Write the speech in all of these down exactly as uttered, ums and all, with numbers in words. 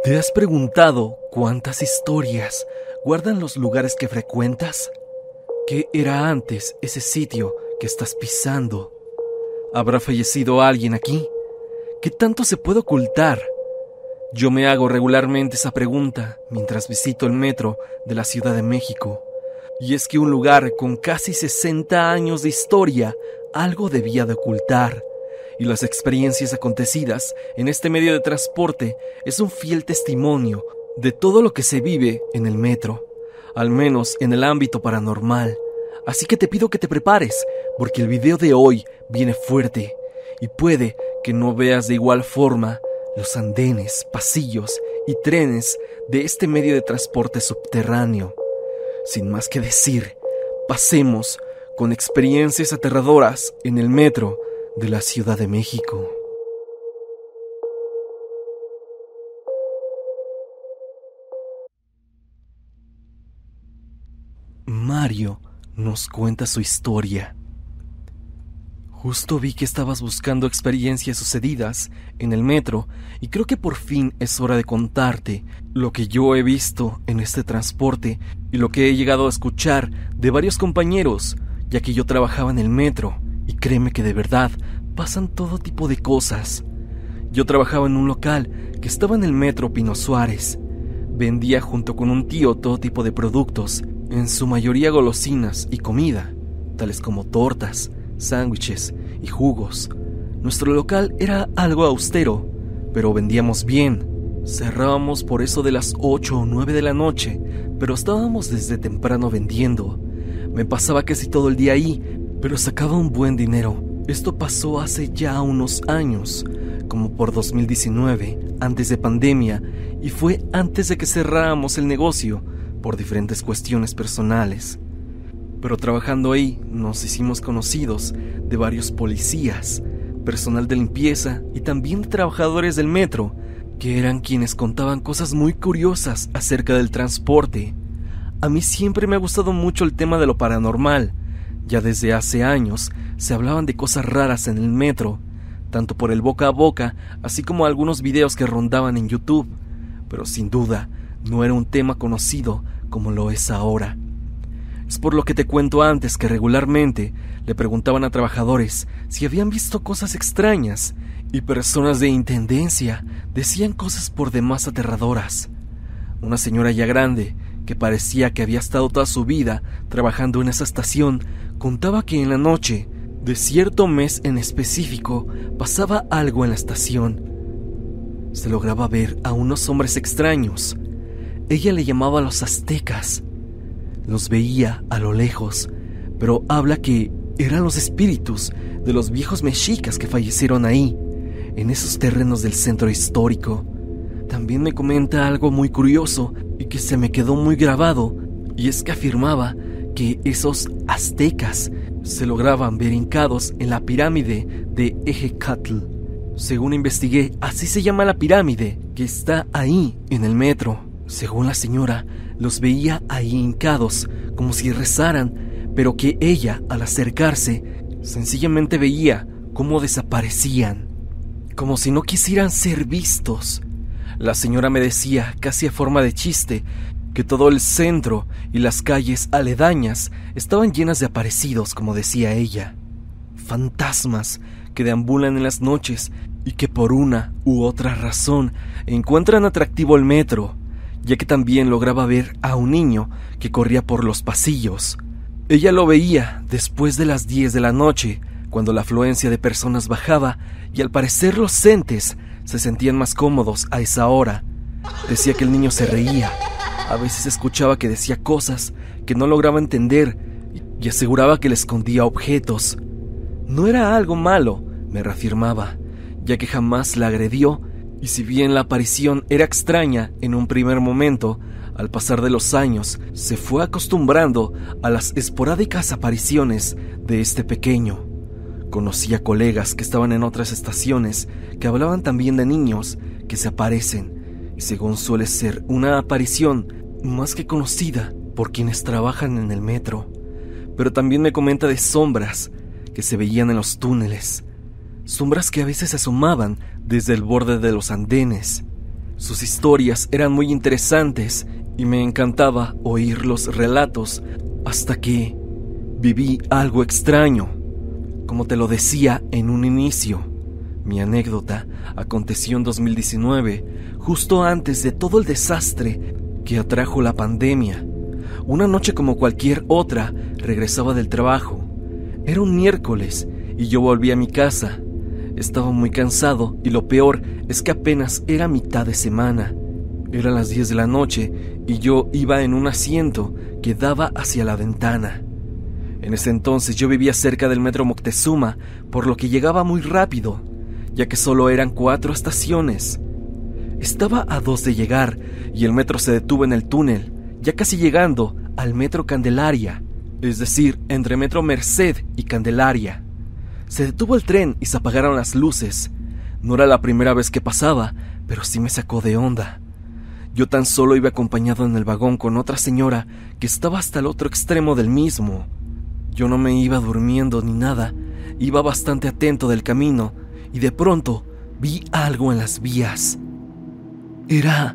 ¿Te has preguntado cuántas historias guardan los lugares que frecuentas? ¿Qué era antes ese sitio que estás pisando? ¿Habrá fallecido alguien aquí? ¿Qué tanto se puede ocultar? Yo me hago regularmente esa pregunta mientras visito el metro de la Ciudad de México. Y es que un lugar con casi sesenta años de historia algo debía de ocultar. Y las experiencias acontecidas en este medio de transporte es un fiel testimonio de todo lo que se vive en el metro, al menos en el ámbito paranormal. Así que te pido que te prepares, porque el video de hoy viene fuerte y puede que no veas de igual forma los andenes, pasillos y trenes de este medio de transporte subterráneo. Sin más que decir, pasemos con experiencias aterradoras en el metro de la Ciudad de México. Mario nos cuenta su historia. Justo vi que estabas buscando experiencias sucedidas en el metro y creo que por fin es hora de contarte lo que yo he visto en este transporte y lo que he llegado a escuchar de varios compañeros, ya que yo trabajaba en el metro y créeme que de verdad pasan todo tipo de cosas. Yo trabajaba en un local que estaba en el metro Pino Suárez. Vendía junto con un tío todo tipo de productos, en su mayoría golosinas y comida, tales como tortas, sándwiches y jugos. Nuestro local era algo austero, pero vendíamos bien. Cerrábamos por eso de las ocho o nueve de la noche, pero estábamos desde temprano vendiendo. Me pasaba casi todo el día ahí, pero sacaba un buen dinero. Esto pasó hace ya unos años, como por dos mil diecinueve, antes de pandemia, y fue antes de que cerráramos el negocio por diferentes cuestiones personales. Pero trabajando ahí nos hicimos conocidos de varios policías, personal de limpieza y también de trabajadores del metro, que eran quienes contaban cosas muy curiosas acerca del transporte. A mí siempre me ha gustado mucho el tema de lo paranormal. Ya desde hace años se hablaban de cosas raras en el metro, tanto por el boca a boca, así como algunos videos que rondaban en YouTube, pero sin duda no era un tema conocido como lo es ahora. Es por lo que te cuento antes que regularmente le preguntaban a trabajadores si habían visto cosas extrañas, y personas de intendencia decían cosas por demás aterradoras. Una señora ya grande, que parecía que había estado toda su vida trabajando en esa estación, contaba que en la noche de cierto mes en específico pasaba algo en la estación. Se lograba ver a unos hombres extraños. Ella le llamaba a los aztecas. Los veía a lo lejos, pero habla que eran los espíritus de los viejos mexicas que fallecieron ahí, en esos terrenos del centro histórico. También me comenta algo muy curioso y que se me quedó muy grabado, y es que afirmaba que esos aztecas se lograban ver hincados en la pirámide de Ejecatl. Según investigué, así se llama la pirámide que está ahí en el metro. Según la señora, los veía ahí hincados, como si rezaran, pero que ella, al acercarse, sencillamente veía cómo desaparecían, como si no quisieran ser vistos. La señora me decía, casi a forma de chiste, que todo el centro y las calles aledañas estaban llenas de aparecidos, como decía ella. Fantasmas que deambulan en las noches y que por una u otra razón encuentran atractivo el metro, ya que también lograba ver a un niño que corría por los pasillos. Ella lo veía después de las diez de la noche, cuando la afluencia de personas bajaba y al parecer los entes se sentían más cómodos a esa hora. Decía que el niño se reía. A veces escuchaba que decía cosas que no lograba entender y aseguraba que le escondía objetos. No era algo malo, me reafirmaba, ya que jamás la agredió, y si bien la aparición era extraña en un primer momento, al pasar de los años se fue acostumbrando a las esporádicas apariciones de este pequeño. Conocía colegas que estaban en otras estaciones que hablaban también de niños que se aparecen, y según suele ser una aparición más que conocida por quienes trabajan en el metro. Pero también me comenta de sombras que se veían en los túneles, sombras que a veces se asomaban desde el borde de los andenes. Sus historias eran muy interesantes y me encantaba oír los relatos hasta que viví algo extraño. Como te lo decía en un inicio, mi anécdota aconteció en dos mil diecinueve, justo antes de todo el desastre que atrajo la pandemia. Una noche como cualquier otra, regresaba del trabajo. Era un miércoles y yo volví a mi casa. Estaba muy cansado y lo peor es que apenas era mitad de semana. Eran las diez de la noche y yo iba en un asiento que daba hacia la ventana. En ese entonces yo vivía cerca del metro Moctezuma, por lo que llegaba muy rápido, ya que solo eran cuatro estaciones. Estaba a dos de llegar y el metro se detuvo en el túnel, ya casi llegando al metro Candelaria, es decir, entre metro Merced y Candelaria. Se detuvo el tren y se apagaron las luces. No era la primera vez que pasaba, pero sí me sacó de onda. Yo tan solo iba acompañado en el vagón con otra señora que estaba hasta el otro extremo del mismo. Yo no me iba durmiendo ni nada, iba bastante atento del camino y de pronto vi algo en las vías. Era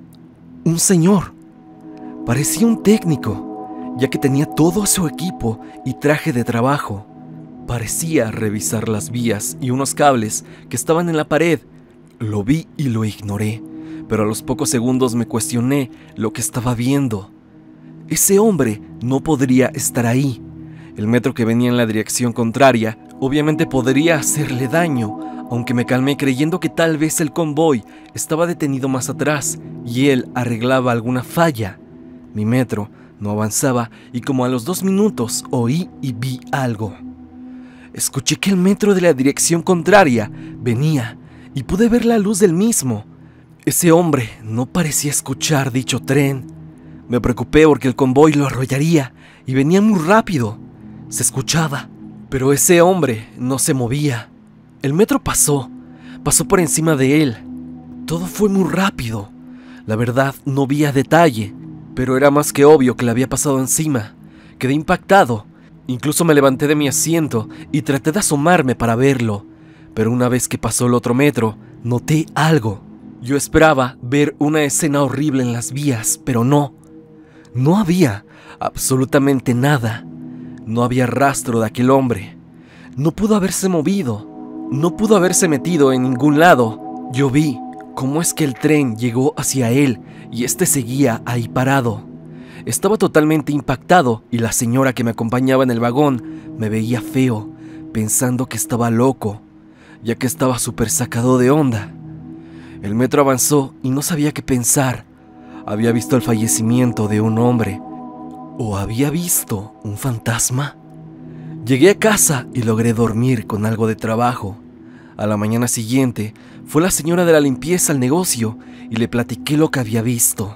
un señor. Parecía un técnico, ya que tenía todo su equipo y traje de trabajo. Parecía revisar las vías y unos cables que estaban en la pared. Lo vi y lo ignoré, pero a los pocos segundos me cuestioné lo que estaba viendo. Ese hombre no podría estar ahí. El metro que venía en la dirección contraria obviamente podría hacerle daño, aunque me calmé creyendo que tal vez el convoy estaba detenido más atrás y él arreglaba alguna falla. Mi metro no avanzaba y como a los dos minutos oí y vi algo. Escuché que el metro de la dirección contraria venía y pude ver la luz del mismo. Ese hombre no parecía escuchar dicho tren. Me preocupé porque el convoy lo arrollaría y venía muy rápido. Se escuchaba, pero ese hombre no se movía. El metro pasó, pasó por encima de él. Todo fue muy rápido. La verdad no vi a detalle, pero era más que obvio que le había pasado encima. Quedé impactado. Incluso me levanté de mi asiento y traté de asomarme para verlo. Pero una vez que pasó el otro metro, noté algo. Yo esperaba ver una escena horrible en las vías, pero no. No había absolutamente nada. No había rastro de aquel hombre. No pudo haberse movido. No pudo haberse metido en ningún lado. Yo vi cómo es que el tren llegó hacia él y este seguía ahí parado. Estaba totalmente impactado y la señora que me acompañaba en el vagón me veía feo, pensando que estaba loco, ya que estaba súper sacado de onda. El metro avanzó y no sabía qué pensar. ¿Había visto el fallecimiento de un hombre? ¿O había visto un fantasma? Llegué a casa y logré dormir con algo de trabajo. A la mañana siguiente fue la señora de la limpieza al negocio y le platiqué lo que había visto.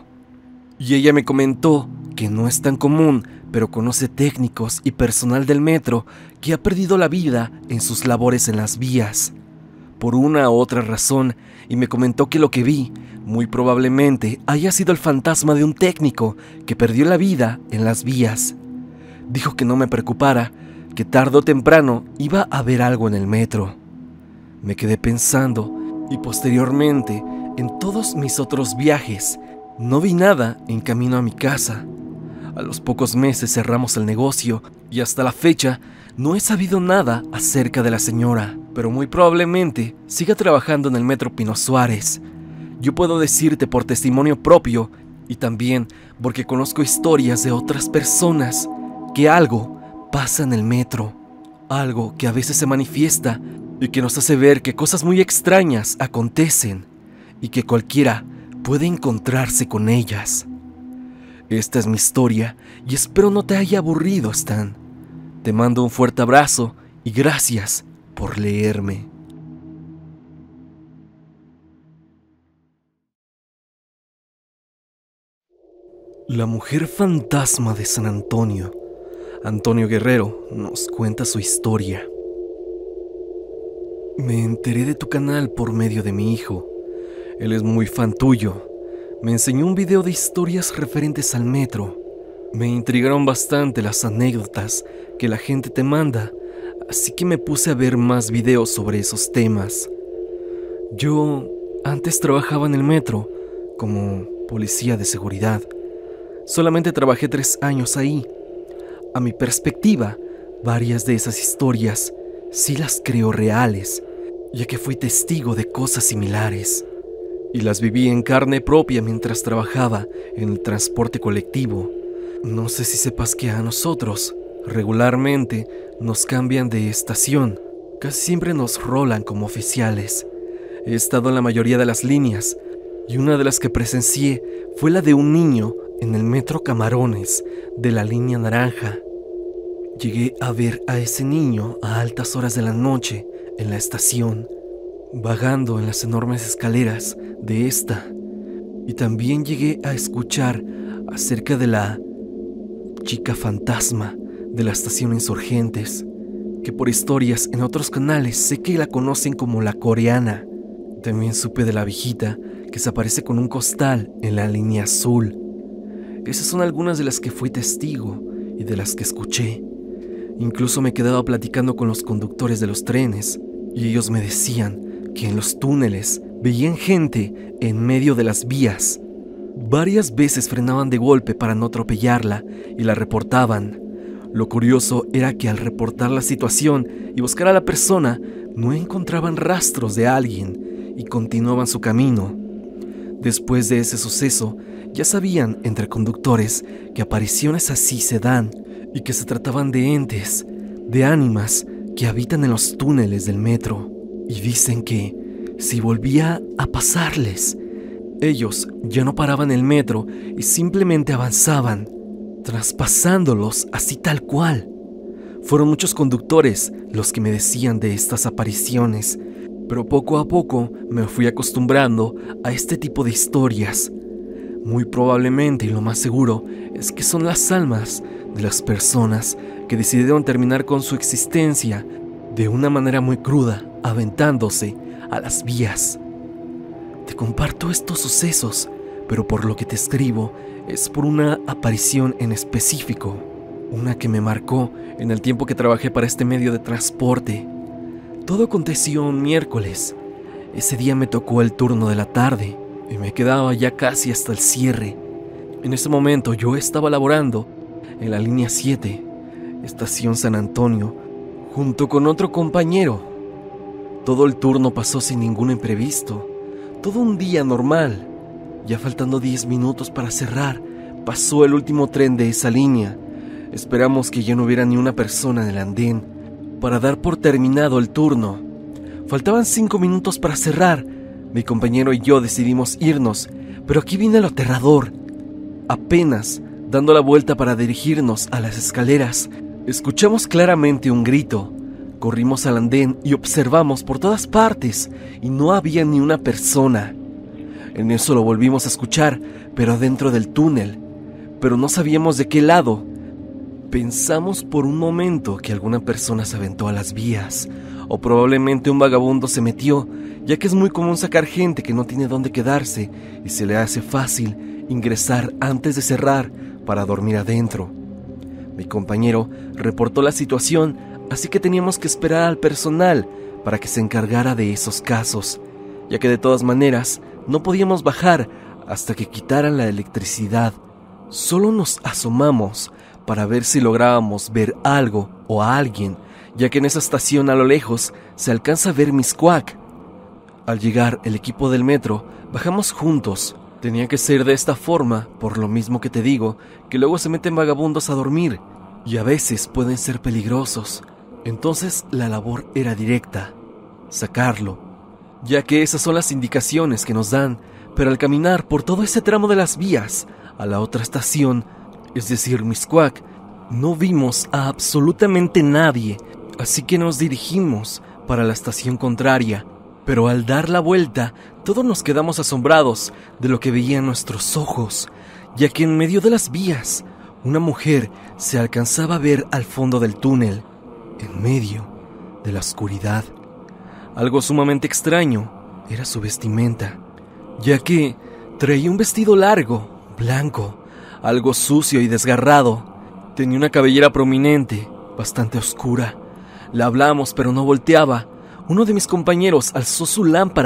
Y ella me comentó que no es tan común, pero conoce técnicos y personal del metro que ha perdido la vida en sus labores en las vías, por una u otra razón, y me comentó que lo que vi muy probablemente haya sido el fantasma de un técnico que perdió la vida en las vías. Dijo que no me preocupara, que tarde o temprano iba a haber algo en el metro. Me quedé pensando y posteriormente, en todos mis otros viajes, no vi nada en camino a mi casa. A los pocos meses cerramos el negocio y hasta la fecha no he sabido nada acerca de la señora, pero muy probablemente siga trabajando en el metro Pino Suárez. Yo puedo decirte por testimonio propio y también porque conozco historias de otras personas que algo pasa en el metro, algo que a veces se manifiesta y que nos hace ver que cosas muy extrañas acontecen y que cualquiera puede encontrarse con ellas. Esta es mi historia y espero no te haya aburrido, Stan. Te mando un fuerte abrazo y gracias por leerme. La mujer fantasma de San Antonio. Antonio Guerrero nos cuenta su historia. Me enteré de tu canal por medio de mi hijo. Él es muy fan tuyo. Me enseñó un video de historias referentes al metro. Me intrigaron bastante las anécdotas que la gente te manda, así que me puse a ver más videos sobre esos temas. Yo antes trabajaba en el metro, como policía de seguridad. Solamente trabajé tres años ahí. A mi perspectiva, varias de esas historias sí las creo reales, ya que fui testigo de cosas similares. Y las viví en carne propia mientras trabajaba en el transporte colectivo. No sé si sepas que a nosotros regularmente nos cambian de estación. Casi siempre nos rolan como oficiales. He estado en la mayoría de las líneas y una de las que presencié fue la de un niño en el metro Camarones de la línea naranja. Llegué a ver a ese niño a altas horas de la noche en la estación, vagando en las enormes escaleras de esta, y también llegué a escuchar acerca de la chica fantasma de la estación Insurgentes, que por historias en otros canales sé que la conocen como la coreana. También supe de la viejita que se aparece con un costal en la línea azul. Esas son algunas de las que fui testigo y de las que escuché. Incluso me quedaba platicando con los conductores de los trenes y ellos me decían que en los túneles veían gente en medio de las vías. Varias veces frenaban de golpe para no atropellarla y la reportaban. Lo curioso era que al reportar la situación y buscar a la persona, no encontraban rastros de alguien y continuaban su camino. Después de ese suceso, ya sabían entre conductores que apariciones así se dan y que se trataban de entes, de ánimas que habitan en los túneles del metro. Y dicen que, si volvía a pasarles, ellos ya no paraban el metro y simplemente avanzaban, traspasándolos así tal cual. Fueron muchos conductores los que me decían de estas apariciones, pero poco a poco me fui acostumbrando a este tipo de historias. Muy probablemente, y lo más seguro, es que son las almas de las personas que decidieron terminar con su existencia de una manera muy cruda, aventándose a las vías. Te comparto estos sucesos, pero por lo que te escribo es por una aparición en específico, una que me marcó en el tiempo que trabajé para este medio de transporte. Todo aconteció un miércoles. Ese día me tocó el turno de la tarde y me quedaba ya casi hasta el cierre. En ese momento yo estaba laborando en la línea siete, estación San Antonio, junto con otro compañero. Todo el turno pasó sin ningún imprevisto, todo un día normal. Ya faltando diez minutos para cerrar, pasó el último tren de esa línea. Esperamos que ya no hubiera ni una persona en el andén para dar por terminado el turno. Faltaban cinco minutos para cerrar. Mi compañero y yo decidimos irnos, pero aquí viene lo aterrador. Apenas dando la vuelta para dirigirnos a las escaleras, escuchamos claramente un grito. Corrimos al andén y observamos por todas partes y no había ni una persona. En eso lo volvimos a escuchar, pero dentro del túnel, pero no sabíamos de qué lado. Pensamos por un momento que alguna persona se aventó a las vías, o probablemente un vagabundo se metió, ya que es muy común sacar gente que no tiene dónde quedarse y se le hace fácil ingresar antes de cerrar para dormir adentro. Mi compañero reportó la situación, así que teníamos que esperar al personal para que se encargara de esos casos, ya que de todas maneras no podíamos bajar hasta que quitaran la electricidad. Solo nos asomamos para ver si lográbamos ver algo o a alguien, ya que en esa estación a lo lejos se alcanza a ver Mixcoac. Al llegar el equipo del metro, bajamos juntos. Tenía que ser de esta forma, por lo mismo que te digo, que luego se meten vagabundos a dormir, y a veces pueden ser peligrosos. Entonces la labor era directa, sacarlo, ya que esas son las indicaciones que nos dan, pero al caminar por todo ese tramo de las vías a la otra estación, es decir, Mixcoac, no vimos a absolutamente nadie, así que nos dirigimos para la estación contraria, pero al dar la vuelta, todos nos quedamos asombrados de lo que veían nuestros ojos, ya que en medio de las vías, una mujer se alcanzaba a ver al fondo del túnel, en medio de la oscuridad. Algo sumamente extraño era su vestimenta, ya que traía un vestido largo, blanco, algo sucio y desgarrado. Tenía una cabellera prominente, bastante oscura. Le hablamos, pero no volteaba. Uno de mis compañeros alzó su lámpara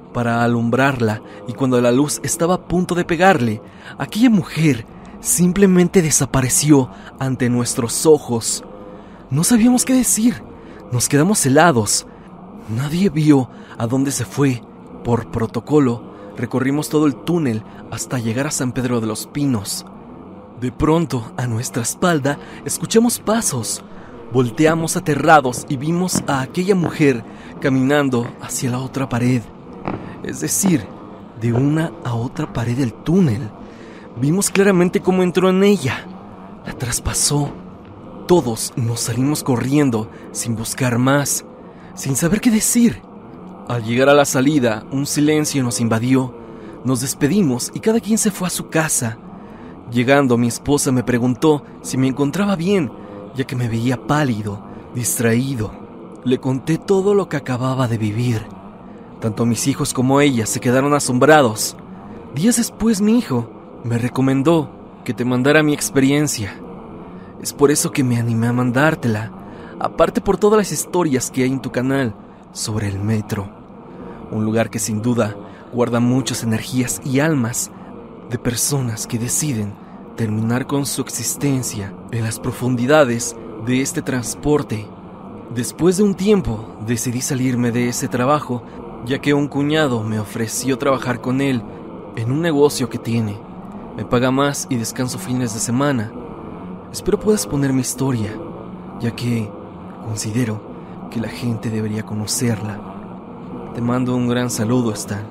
para alumbrarla, y cuando la luz estaba a punto de pegarle, aquella mujer simplemente desapareció ante nuestros ojos. No sabíamos qué decir, nos quedamos helados. Nadie vio a dónde se fue. Por protocolo, recorrimos todo el túnel hasta llegar a San Pedro de los Pinos. De pronto, a nuestra espalda, escuchamos pasos. Volteamos aterrados y vimos a aquella mujer caminando hacia la otra pared. Es decir, de una a otra pared del túnel. Vimos claramente cómo entró en ella. La traspasó. Todos nos salimos corriendo, sin buscar más, sin saber qué decir. Al llegar a la salida, un silencio nos invadió. Nos despedimos y cada quien se fue a su casa. Llegando, mi esposa me preguntó si me encontraba bien, ya que me veía pálido, distraído. Le conté todo lo que acababa de vivir. Tanto mis hijos como ella se quedaron asombrados. Días después, mi hijo me recomendó que te mandara mi experiencia. Es por eso que me animé a mandártela, aparte por todas las historias que hay en tu canal sobre el metro. Un lugar que sin duda guarda muchas energías y almas de personas que deciden terminar con su existencia en las profundidades de este transporte. Después de un tiempo decidí salirme de ese trabajo, ya que un cuñado me ofreció trabajar con él en un negocio que tiene. Me paga más y descanso fines de semana. Espero puedas poner mi historia, ya que considero que la gente debería conocerla. Te mando un gran saludo, Stan.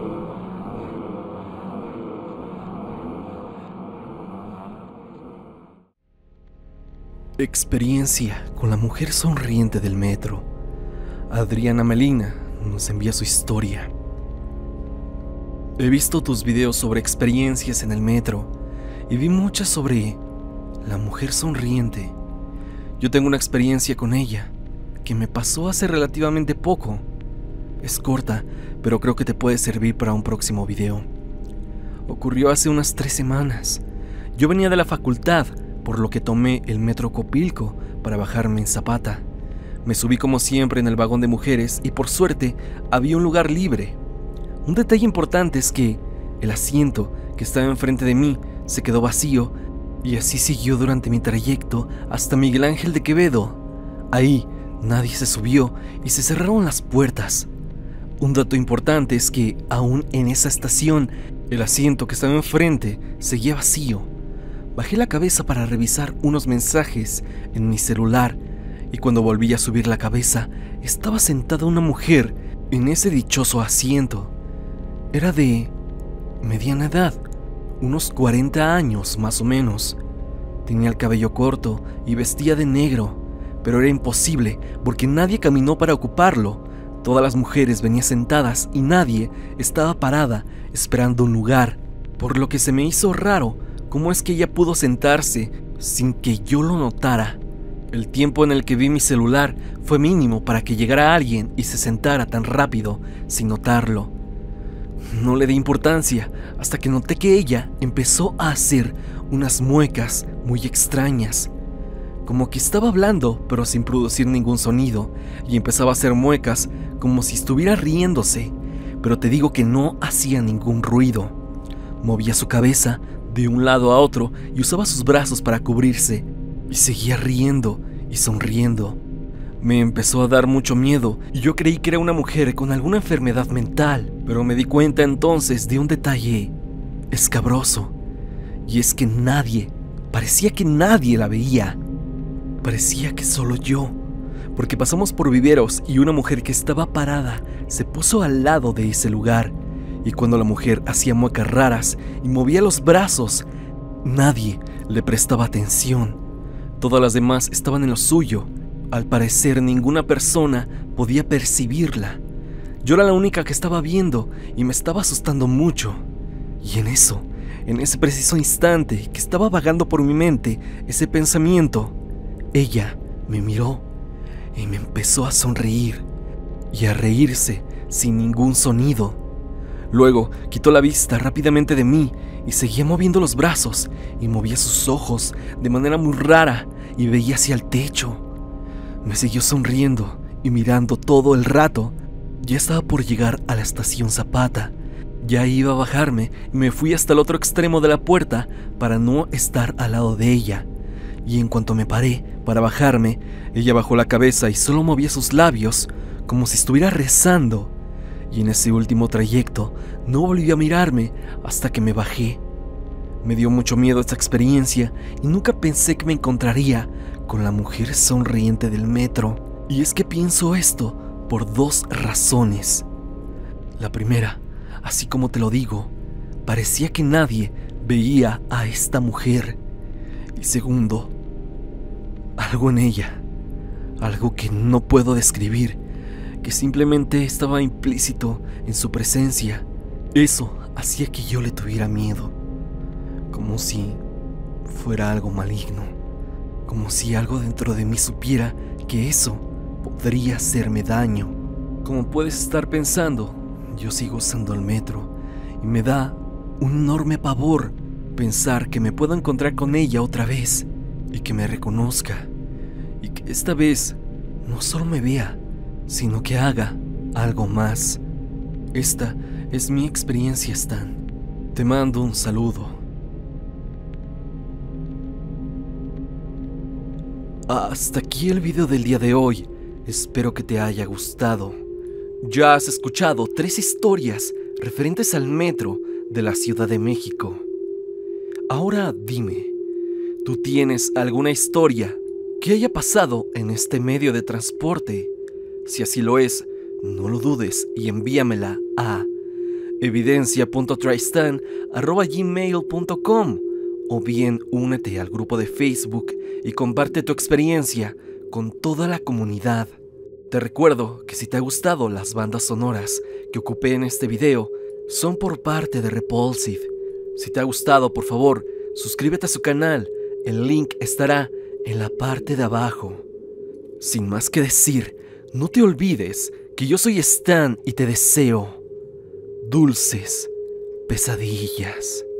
Experiencia con la mujer sonriente del metro. Adriana Melina nos envía su historia. He visto tus videos sobre experiencias en el metro y vi muchas sobre la mujer sonriente. Yo tengo una experiencia con ella que me pasó hace relativamente poco. Es corta, pero creo que te puede servir para un próximo video. Ocurrió hace unas tres semanas. Yo venía de la facultad, por lo que tomé el metro Copilco para bajarme en Zapata. Me subí como siempre en el vagón de mujeres y por suerte había un lugar libre. Un detalle importante es que el asiento que estaba enfrente de mí se quedó vacío y así siguió durante mi trayecto hasta Miguel Ángel de Quevedo. Ahí nadie se subió y se cerraron las puertas. Un dato importante es que aún en esa estación el asiento que estaba enfrente seguía vacío. Bajé la cabeza para revisar unos mensajes en mi celular y cuando volví a subir la cabeza estaba sentada una mujer en ese dichoso asiento. Era de mediana edad, unos cuarenta años más o menos. Tenía el cabello corto y vestía de negro, pero era imposible porque nadie caminó para ocuparlo. Todas las mujeres venían sentadas y nadie estaba parada esperando un lugar, por lo que se me hizo raro cómo es que ella pudo sentarse sin que yo lo notara. El tiempo en el que vi mi celular fue mínimo para que llegara alguien y se sentara tan rápido sin notarlo. No le di importancia hasta que noté que ella empezó a hacer unas muecas muy extrañas, como que estaba hablando pero sin producir ningún sonido, y empezaba a hacer muecas como si estuviera riéndose, pero te digo que no hacía ningún ruido. Movía su cabeza de un lado a otro y usaba sus brazos para cubrirse, y seguía riendo y sonriendo. Me empezó a dar mucho miedo y yo creí que era una mujer con alguna enfermedad mental, pero me di cuenta entonces de un detalle escabroso, y es que nadie, parecía que nadie la veía. Parecía que solo yo, porque pasamos por viveros y una mujer que estaba parada se puso al lado de ese lugar, y cuando la mujer hacía muecas raras y movía los brazos, nadie le prestaba atención. Todas las demás estaban en lo suyo. Al parecer ninguna persona podía percibirla. Yo era la única que estaba viendo y me estaba asustando mucho. Y en eso, en ese preciso instante que estaba vagando por mi mente ese pensamiento, ella me miró y me empezó a sonreír y a reírse sin ningún sonido. Luego quitó la vista rápidamente de mí y seguía moviendo los brazos y movía sus ojos de manera muy rara y veía hacia el techo. Me siguió sonriendo y mirando todo el rato Ya estaba por llegar a la estación Zapata. Ya iba a bajarme y me fui hasta el otro extremo de la puerta para no estar al lado de ella. Y en cuanto me paré para bajarme, ella bajó la cabeza y solo movía sus labios como si estuviera rezando. Y en ese último trayecto no volvió a mirarme hasta que me bajé. Me dio mucho miedo esta experiencia y nunca pensé que me encontraría con la mujer sonriente del metro. Y es que pienso esto por dos razones. La primera, así como te lo digo, parecía que nadie veía a esta mujer. Y segundo, algo en ella, algo que no puedo describir, que simplemente estaba implícito en su presencia. Eso hacía que yo le tuviera miedo, como si fuera algo maligno, como si algo dentro de mí supiera que eso podría hacerme daño. Como puedes estar pensando, yo sigo usando el metro y me da un enorme pavor pensar que me puedo encontrar con ella otra vez y que me reconozca y que esta vez no solo me vea, sino que haga algo más. Esta es mi experiencia, Stan. Te mando un saludo. Hasta aquí el video del día de hoy. Espero que te haya gustado. Ya has escuchado tres historias referentes al metro de la Ciudad de México. Ahora dime, ¿tú tienes alguna historia que haya pasado en este medio de transporte? Si así lo es, no lo dudes y envíamela a evidencia punto tristan arroba gmail punto com o bien únete al grupo de Facebook y comparte tu experiencia con toda la comunidad. Te recuerdo que si te ha gustado las bandas sonoras que ocupé en este video son por parte de Repulsive. Si te ha gustado, por favor, suscríbete a su canal. El link estará en la parte de abajo. Sin más que decir, no te olvides que yo soy Stan y te deseo dulces pesadillas.